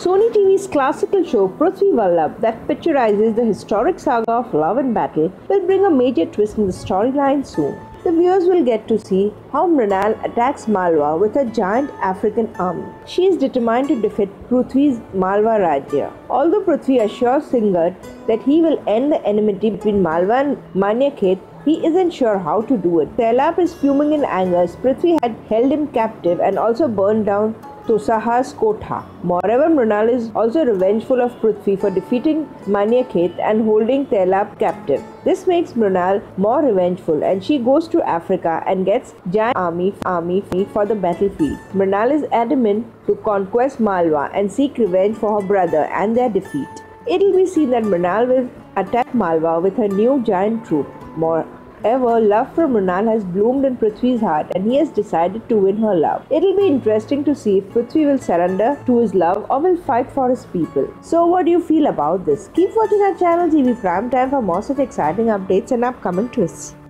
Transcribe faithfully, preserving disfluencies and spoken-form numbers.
Sony T V's classical show Prithvi Vallabh, that picturizes the historic saga of love and battle, will bring a major twist in the storyline soon. The viewers will get to see how Mrinal attacks Malwa with a giant African army. She is determined to defeat Prithvi's Malwa Rajya. Although Prithvi assures Singhat that he will end the enmity between Malwa and Manyakhet, he isn't sure how to do it. Tailap is fuming in anger as Prithvi had held him captive and also burned down Tosaha's Kotha. Moreover, Mrinal is also revengeful of Prithvi for defeating Manyakhet and holding Tailap captive. This makes Mrinal more revengeful, and she goes to Africa and gets giant army army for the battlefield. Mrinal is adamant to conquest Malwa and seek revenge for her brother and their defeat. It will be seen that Mrinal will attack Malwa with her new giant troop. Moreover, love for Mrinal has bloomed in Prithvi's heart and he has decided to win her love. It will be interesting to see if Prithvi will surrender to his love or will fight for his people. So what do you feel about this? Keep watching our channel T V Prime Time for more such exciting updates and upcoming twists.